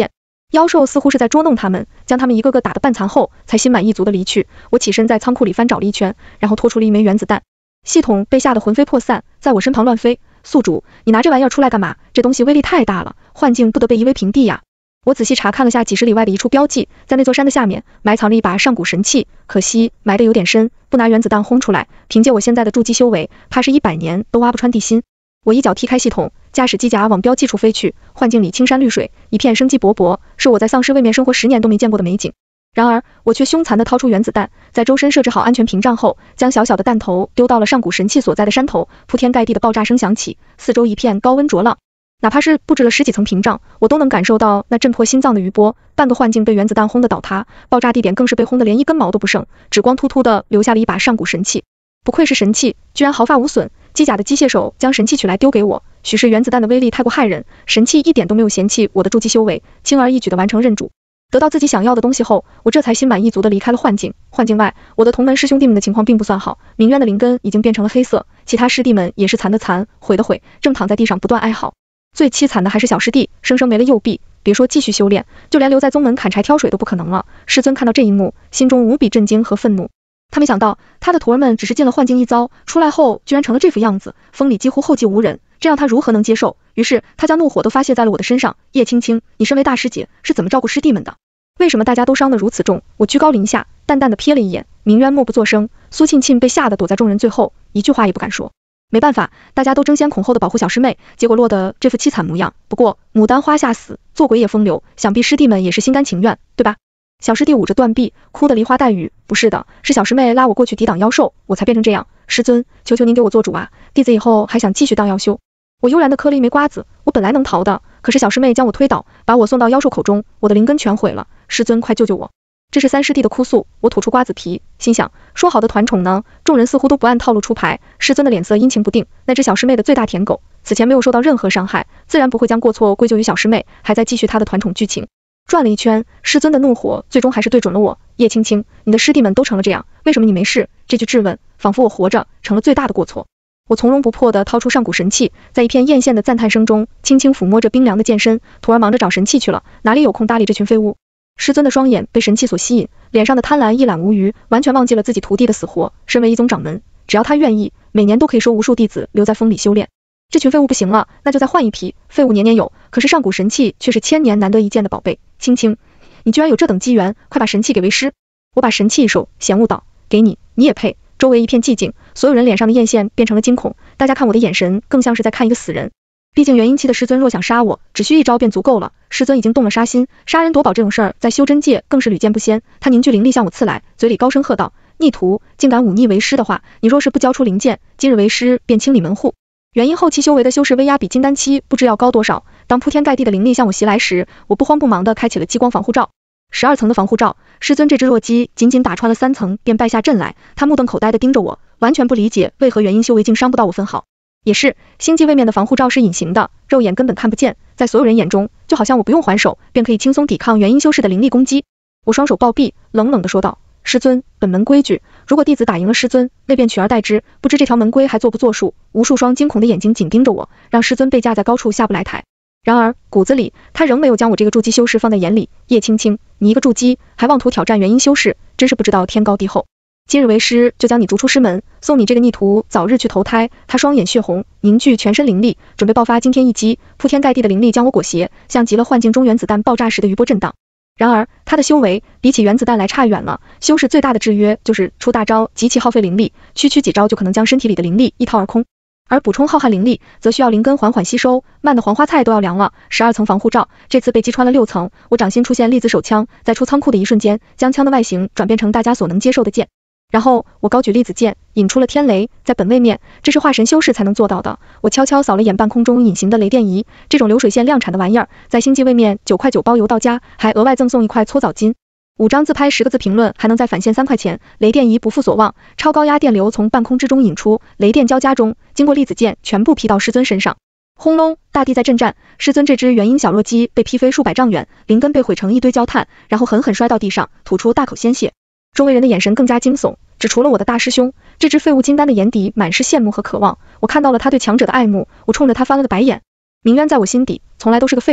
A: 妖兽似乎是在捉弄他们，将他们一个个打得半残后，才心满意足地离去。我起身在仓库里翻找了一圈，然后拖出了一枚原子弹。系统被吓得魂飞魄散，在我身旁乱飞。宿主，你拿这玩意儿出来干嘛？这东西威力太大了，幻境不得被夷为平地呀！我仔细查看了下几十里外的一处标记，在那座山的下面埋藏着一把上古神器，可惜埋得有点深，不拿原子弹轰出来，凭借我现在的筑基修为，怕是100年都挖不穿地心。我一脚踢开系统，驾驶机甲往标记处飞去，幻境里青山绿水，一片生机勃勃，是我在丧尸位面生活10年都没见过的美景。然而我却凶残地掏出原子弹，在周身设置好安全屏障后，将小小的弹头丢到了上古神器所在的山头，铺天盖地的爆炸声响起，四周一片高温灼浪。哪怕是布置了10几层屏障，我都能感受到那震破心脏的余波，半个幻境被原子弹轰得倒塌，爆炸地点更是被轰得连一根毛都不剩，只光秃秃的留下了一把上古神器。不愧是神器，居然毫发无损。机甲的机械手将神器取来丢给我，许是原子弹的威力太过骇人，神器一点都没有嫌弃我的筑基修为，轻而易举地完成认主。得到自己想要的东西后，我这才心满意足地离开了幻境。幻境外，我的同门师兄弟们的情况并不算好，明渊的灵根已经变成了黑色，其他师弟们也是残的残，毁的毁，正躺在地上不断哀嚎。最凄惨的还是小师弟，生生没了右臂，别说继续修炼，就连留在宗门砍柴挑水都不可能了。师尊看到这一幕，心中无比震惊和愤怒。他没想到他的徒儿们只是进了幻境一遭，出来后居然成了这副样子，封里几乎后继无人，这让他如何能接受？于是他将怒火都发泄在了我的身上。叶青青，你身为大师姐，是怎么照顾师弟们的？为什么大家都伤得如此重？我居高临下，淡淡的瞥了一眼，明渊默不作声，苏沁沁被吓得躲在众人最后，一句话也不敢说。没办法，大家都争先恐后的保护小师妹，结果落得这副凄惨模样。不过牡丹花下死，做鬼也风流，想必师弟们也是心甘情愿，对吧？小师弟捂着断臂，哭得梨花带雨。不是的，是小师妹拉我过去抵挡妖兽，我才变成这样。师尊，求求您给我做主啊！弟子以后还想继续当妖修。我悠然地嗑了一枚瓜子，我本来能逃的，可是小师妹将我推倒，把我送到妖兽口中，我的灵根全毁了。师尊，快救救我！这是三师弟的哭诉，我吐出瓜子皮，心想说好的团宠呢？众人似乎都不按套路出牌，师尊的脸色阴晴不定。那只小师妹的最大舔狗，此前没有受到任何伤害，自然不会将过错归咎于小师妹，还在继续他的团宠剧情。转了一圈，师尊的怒火最终还是对准了我。叶青青，你的师弟们都成了这样，为什么你没事？这句质问，仿佛我活着成了最大的过错。我从容不迫地掏出上古神器，在一片艳羡的赞叹声中，轻轻抚摸着冰凉的剑身。徒儿忙着找神器去了，哪里有空搭理这群废物？师尊的双眼被神器所吸引，脸上的贪婪一览无余，完全忘记了自己徒弟的死活。身为一宗掌门，只要他愿意，每年都可以收无数弟子留在风里修炼。这群废物不行了，那就再换一批。废物年年有，可是上古神器却是千年难得一见的宝贝。青青，你居然有这等机缘，快把神器给为师。我把神器一收，嫌恶道，给你，你也配？周围一片寂静，所有人脸上的艳羡变成了惊恐，大家看我的眼神更像是在看一个死人。毕竟元婴期的师尊若想杀我，只需一招便足够了。师尊已经动了杀心，杀人夺宝这种事儿在修真界更是屡见不鲜。他凝聚灵力向我刺来，嘴里高声喝道，逆徒，竟敢忤逆为师的话，你若是不交出灵剑，今日为师便清理门户。元婴后期修为的修士威压比金丹期不知要高多少，当铺天盖地的灵力向我袭来时，我不慌不忙地开启了激光防护罩。12层的防护罩，师尊这只弱鸡仅仅打穿了3层便败下阵来，他目瞪口呆地盯着我，完全不理解为何元婴修为竟伤不到我分毫。也是，星际位面的防护罩是隐形的，肉眼根本看不见，在所有人眼中，就好像我不用还手，便可以轻松抵抗元婴修士的灵力攻击。我双手抱臂，冷冷地说道，师尊，本门规矩，如果弟子打赢了师尊，那便取而代之，不知这条门规还作不作数？无数双惊恐的眼睛紧盯着我，让师尊被架在高处下不来台。然而骨子里他仍没有将我这个筑基修士放在眼里。叶青青，你一个筑基还妄图挑战元婴修士，真是不知道天高地厚。今日为师就将你逐出师门，送你这个逆徒早日去投胎。他双眼血红，凝聚全身灵力，准备爆发惊天一击，铺天盖地的灵力将我裹挟，像极了幻境中原子弹爆炸时的余波震荡。然而他的修为比起原子弹来差远了，修士最大的制约就是出大招极其耗费灵力，区区几招就可能将身体里的灵力一掏而空。而补充浩瀚灵力，则需要灵根缓缓吸收，慢的黄花菜都要凉了。12层防护罩，这次被击穿了6层。我掌心出现粒子手枪，在出仓库的一瞬间，将枪的外形转变成大家所能接受的剑。然后我高举粒子剑，引出了天雷，在本位面，这是化神修士才能做到的。我悄悄扫了眼半空中隐形的雷电仪，这种流水线量产的玩意儿，在星际位面9块9包邮到家，还额外赠送1块搓澡巾。5张自拍10个字评论，还能再返现3块钱。雷电仪不负所望，超高压电流从半空之中引出，雷电交加中，经过粒子剑全部劈到师尊身上。轰隆，大地在震颤，师尊这只元婴小弱鸡被劈飞数百丈远，灵根被毁成一堆焦炭，然后狠狠摔到地上，吐出大口鲜血。周围人的眼神更加惊悚，只除了我的大师兄，这只废物金丹的眼底满是羡慕和渴望。我看到了他对强者的爱慕，我冲着他翻了个白眼。明渊在我心底从来都是个废物，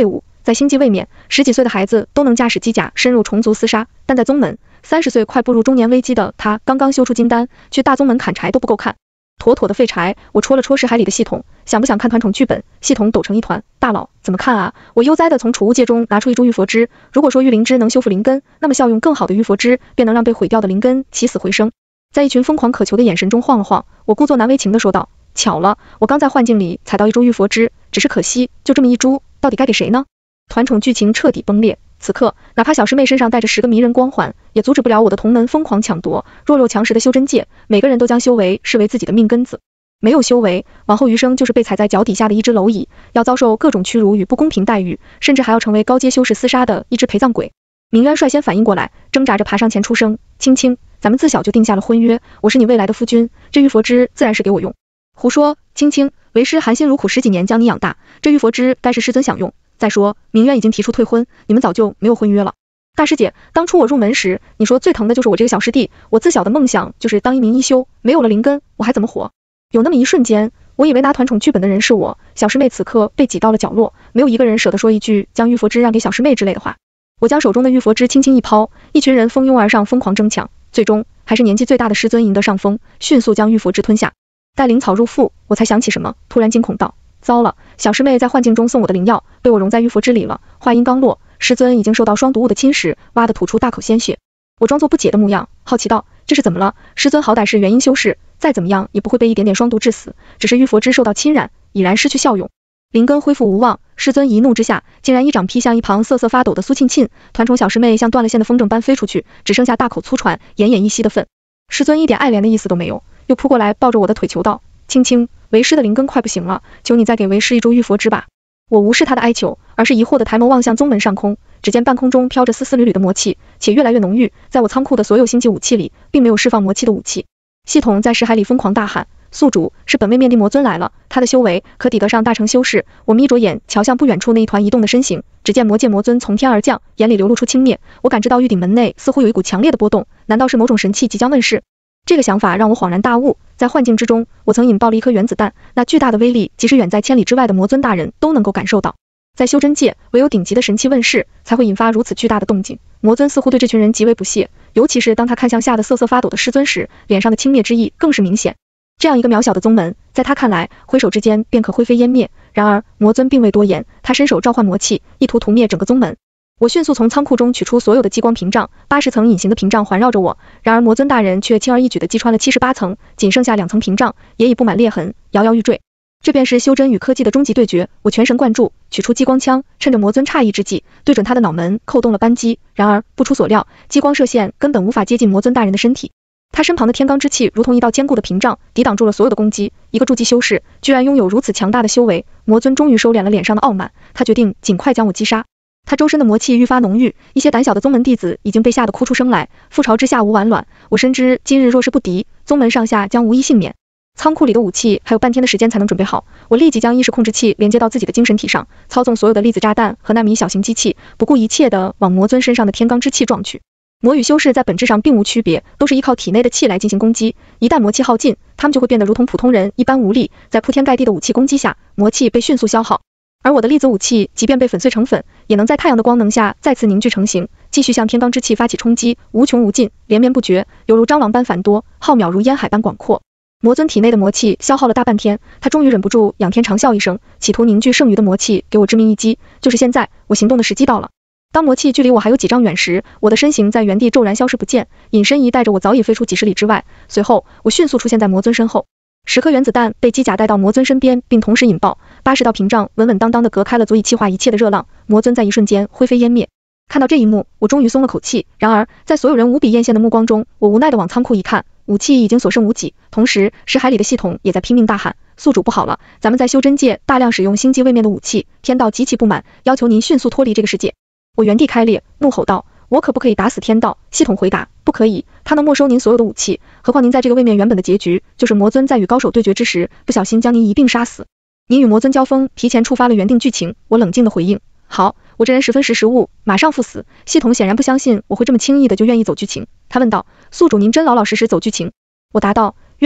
A: 在星际位面，10几岁的孩子都能驾驶机甲深入虫族厮杀，但在宗门，30岁快步入中年危机的他刚刚修出金丹，去大宗门砍柴都不够看。妥妥的废柴。我戳了戳识海里的系统，想不想看团宠剧本？系统抖成一团。大佬，怎么看啊？我悠哉的从储物界中拿出一株玉佛枝。如果说玉灵芝能修复灵根，那么效用更好的玉佛枝便能让被毁掉的灵根起死回生。在一群疯狂渴求的眼神中晃了晃，我故作难为情的说道：巧了，我刚在幻境里采到一株玉佛枝，只是可惜，就这么一株，到底该给谁呢？团宠剧情彻底崩裂。此刻，哪怕小师妹身上带着10个迷人光环，也阻止不了我的同门疯狂抢夺。弱肉强食的修真界，每个人都将修为视为自己的命根子。没有修为，往后余生就是被踩在脚底下的一只蝼蚁，要遭受各种屈辱与不公平待遇，甚至还要成为高阶修士厮杀的一只陪葬鬼。明渊率先反应过来，挣扎着爬上前出声：青青，咱们自小就定下了婚约，我是你未来的夫君，这玉佛枝自然是给我用。胡说，青青，为师含辛茹苦10几年将你养大，这玉佛枝该是师尊享用。再说，明渊已经提出退婚，你们早就没有婚约了。大师姐，当初我入门时，你说最疼的就是我这个小师弟，我自小的梦想就是当一名医修，没有了灵根，我还怎么活？有那么一瞬间，我以为拿团宠剧本的人是我，小师妹此刻被挤到了角落，没有一个人舍得说一句将玉佛枝让给小师妹之类的话。我将手中的玉佛枝轻轻一抛，一群人蜂拥而上，疯狂争抢，最终还是年纪最大的师尊赢得上风，迅速将玉佛枝吞下。待灵草入腹，我才想起什么，突然惊恐道：糟了，小师妹在幻境中送我的灵药被我溶在玉佛枝里了。话音刚落，师尊已经受到双毒物的侵蚀，哇的吐出大口鲜血。我装作不解的模样，好奇道：这是怎么了？师尊好歹是元婴修士，再怎么样也不会被一点点双毒致死，只是玉佛枝受到侵染，已然失去效用，灵根恢复无望。师尊一怒之下，竟然一掌劈向一旁瑟瑟发抖的苏沁沁，团宠小师妹像断了线的风筝般飞出去，只剩下大口粗喘，奄奄一息的份。师尊一点爱怜的意思都没有，又扑过来抱着我的腿求道：青青，为师的灵根快不行了，求你再给为师一株玉佛枝吧。我无视他的哀求，而是疑惑的抬眸望向宗门上空，只见半空中飘着丝丝缕缕的魔气，且越来越浓郁。在我仓库的所有星际武器里，并没有释放魔气的武器。系统在识海里疯狂大喊：宿主，是本位面地魔尊来了，他的修为可抵得上大成修士。我眯着眼瞧向不远处那一团移动的身形，只见魔界魔尊从天而降，眼里流露出轻蔑。我感知到玉鼎门内似乎有一股强烈的波动，难道是某种神器即将问世？这个想法让我恍然大悟，在幻境之中，我曾引爆了一颗原子弹，那巨大的威力，即使远在千里之外的魔尊大人都能够感受到。在修真界，唯有顶级的神器问世，才会引发如此巨大的动静。魔尊似乎对这群人极为不屑，尤其是当他看向下的瑟瑟发抖的师尊时，脸上的轻蔑之意更是明显。这样一个渺小的宗门，在他看来，挥手之间便可灰飞烟灭。然而，魔尊并未多言，他伸手召唤魔气，意图屠灭整个宗门。我迅速从仓库中取出所有的激光屏障，80层隐形的屏障环绕着我，然而魔尊大人却轻而易举地击穿了78层，仅剩下2层屏障，也已布满裂痕，摇摇欲坠。这便是修真与科技的终极对决。我全神贯注，取出激光枪，趁着魔尊诧异之际，对准他的脑门扣动了扳机。然而不出所料，激光射线根本无法接近魔尊大人的身体。他身旁的天罡之气如同一道坚固的屏障，抵挡住了所有的攻击。一个筑基修士居然拥有如此强大的修为，魔尊终于收敛了脸上的傲慢，他决定尽快将我击杀。他周身的魔气愈发浓郁，一些胆小的宗门弟子已经被吓得哭出声来。覆巢之下无完卵，我深知今日若是不敌，宗门上下将无一幸免。仓库里的武器还有半天的时间才能准备好，我立即将意识控制器连接到自己的精神体上，操纵所有的粒子炸弹和纳米小型机器，不顾一切地往魔尊身上的天罡之气撞去。魔与修士在本质上并无区别，都是依靠体内的气来进行攻击。一旦魔气耗尽，他们就会变得如同普通人一般无力，在铺天盖地的武器攻击下，魔气被迅速消耗。而我的粒子武器即便被粉碎成粉，也能在太阳的光能下再次凝聚成型，继续向天罡之气发起冲击，无穷无尽，连绵不绝，犹如蟑螂般繁多，浩渺如烟海般广阔。魔尊体内的魔气消耗了大半天，他终于忍不住仰天长啸一声，企图凝聚剩余的魔气给我致命一击。就是现在，我行动的时机到了。当魔气距离我还有几丈远时，我的身形在原地骤然消失不见，隐身仪带着我早已飞出几十里之外。随后，我迅速出现在魔尊身后。10颗原子弹被机甲带到魔尊身边，并同时引爆，80道屏障稳稳当当地隔开了足以气化一切的热浪，魔尊在一瞬间灰飞烟灭。看到这一幕，我终于松了口气。然而，在所有人无比艳羡的目光中，我无奈地往仓库一看，武器已经所剩无几，同时识海里的系统也在拼命大喊：宿主不好了，咱们在修真界大量使用星际位面的武器，天道极其不满，要求您迅速脱离这个世界。我原地开裂，怒吼道：我可不可以打死天道？系统回答：不可以，他能没收您所有的武器，何况您在这个位面原本的结局，就是魔尊在与高手对决之时，不小心将您一并杀死。您与魔尊交锋，提前触发了原定剧情。我冷静地回应：好，我这人10分识时务，马上赴死。系统显然不相信我会这么轻易的就愿意走剧情，他问道：宿主您真老老实实走剧情？我答道：愿意，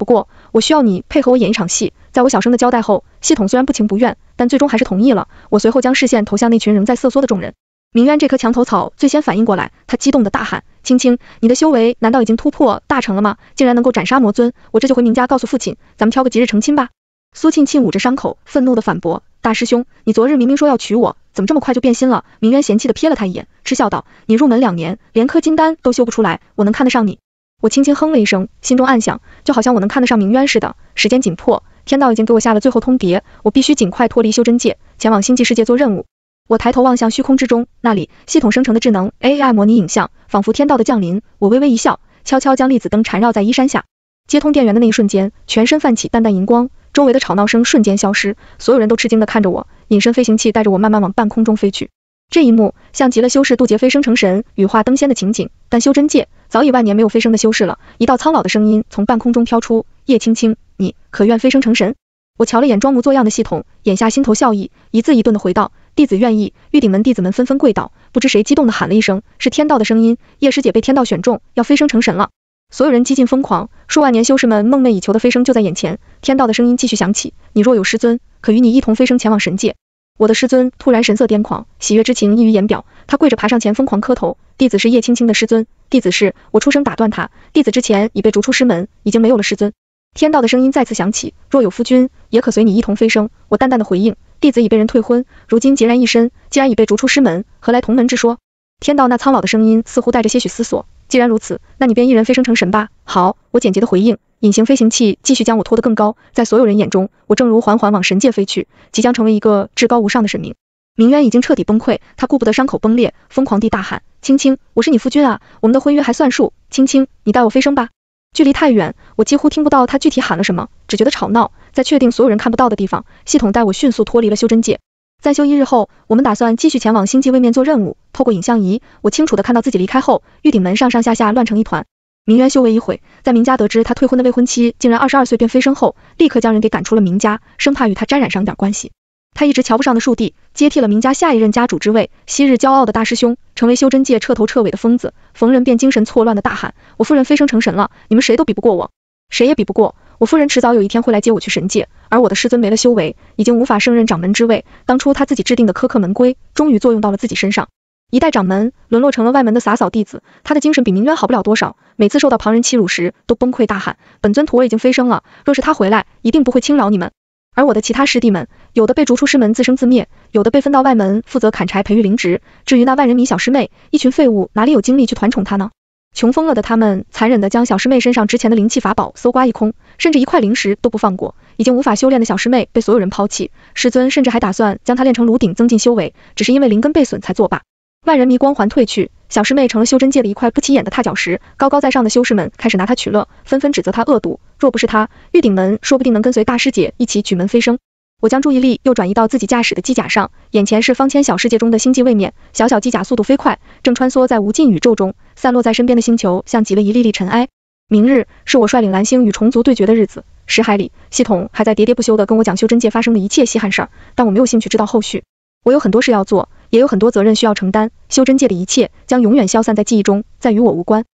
A: 不过，我需要你配合我演一场戏。在我小声的交代后，系统虽然不情不愿，但最终还是同意了。我随后将视线投向那群仍在瑟缩的众人。明渊这棵墙头草最先反应过来，他激动地大喊：青青，你的修为难道已经突破大成了吗？竟然能够斩杀魔尊，我这就回明家告诉父亲，咱们挑个吉日成亲吧。苏庆庆捂着伤口，愤怒地反驳：大师兄，你昨日明明说要娶我，怎么这么快就变心了？明渊嫌弃地瞥了他一眼，嗤笑道：你入门2年，连颗金丹都修不出来，我能看得上你？我轻轻哼了一声，心中暗想，就好像我能看得上明渊似的。时间紧迫，天道已经给我下了最后通牒，我必须尽快脱离修真界，前往星际世界做任务。我抬头望向虚空之中，那里系统生成的智能 AI 模拟影像，仿佛天道的降临。我微微一笑，悄悄将粒子灯缠绕在衣衫下。接通电源的那一瞬间，全身泛起淡淡荧光，周围的吵闹声瞬间消失，所有人都吃惊地看着我。隐身飞行器带着我慢慢往半空中飞去。这一幕像极了修士渡劫飞升成神，羽化登仙的情景，但修真界早已万年没有飞升的修士了。一道苍老的声音从半空中飘出：叶青青，你可愿飞升成神？我瞧了眼装模作样的系统，眼下心头笑意，一字一顿地回道：弟子愿意。玉鼎门弟子们纷纷跪倒，不知谁激动地喊了一声：是天道的声音，叶师姐被天道选中，要飞升成神了。所有人几近疯狂，数万年修士们梦寐以求的飞升就在眼前。天道的声音继续响起：你若有师尊，可与你一同飞升前往神界。我的师尊突然神色癫狂，喜悦之情溢于言表，他跪着爬上前疯狂磕头：弟子是叶青青的师尊，弟子是……我出声打断他，弟子之前已被逐出师门，已经没有了师尊。天道的声音再次响起：若有夫君，也可随你一同飞升。我淡淡的回应：弟子已被人退婚，如今孑然一身，既然已被逐出师门，何来同门之说？天道那苍老的声音似乎带着些许思索：既然如此，那你便一人飞升成神吧。好，我简洁的回应。隐形飞行器继续将我拖得更高，在所有人眼中，我正如缓缓往神界飞去，即将成为一个至高无上的神明。明渊已经彻底崩溃，他顾不得伤口崩裂，疯狂地大喊：青青，我是你夫君啊，我们的婚约还算数，青青，你带我飞升吧。距离太远，我几乎听不到他具体喊了什么，只觉得吵闹。在确定所有人看不到的地方，系统带我迅速脱离了修真界。在修1日后，我们打算继续前往星际位面做任务。透过影像仪，我清楚地看到自己离开后，玉鼎门上上下下乱成一团。明渊修为已毁，在明家得知他退婚的未婚妻竟然22岁便飞升后，立刻将人给赶出了明家，生怕与他沾染上点关系。他一直瞧不上的树弟，接替了明家下一任家主之位，昔日骄傲的大师兄，成为修真界彻头彻尾的疯子，逢人便精神错乱的大喊：我夫人飞升成神了，你们谁都比不过我，谁也比不过我夫人，迟早有一天会来接我去神界，而我的师尊没了修为，已经无法胜任掌门之位，当初他自己制定的苛刻门规，终于作用到了自己身上。一代掌门沦落成了外门的洒扫弟子，他的精神比明渊好不了多少，每次受到旁人欺辱时都崩溃大喊：本尊徒儿已经飞升了，若是他回来，一定不会轻饶你们。而我的其他师弟们，有的被逐出师门自生自灭，有的被分到外门负责砍柴培育灵植，至于那万人迷小师妹，一群废物，哪里有精力去团宠她呢？穷疯了的他们残忍地将小师妹身上值钱的灵气法宝搜刮一空，甚至一块灵石都不放过。已经无法修炼的小师妹被所有人抛弃，师尊甚至还打算将她炼成炉鼎增进修为，只是因为灵根被损才作罢。万人迷光环褪去，小师妹成了修真界的一块不起眼的踏脚石，高高在上的修士们开始拿她取乐，纷纷指责她恶毒。若不是她，玉鼎门说不定能跟随大师姐一起举门飞升。我将注意力又转移到自己驾驶的机甲上，眼前是方千小世界中的星际位面，小小机甲速度飞快，正穿梭在无尽宇宙中，散落在身边的星球像极了一粒粒尘埃。明日是我率领蓝星与虫族对决的日子，识海里，系统还在喋喋不休地跟我讲修真界发生的一切稀罕事儿，但我没有兴趣知道后续。我有很多事要做，也有很多责任需要承担，修真界的一切将永远消散在记忆中，再与我无关。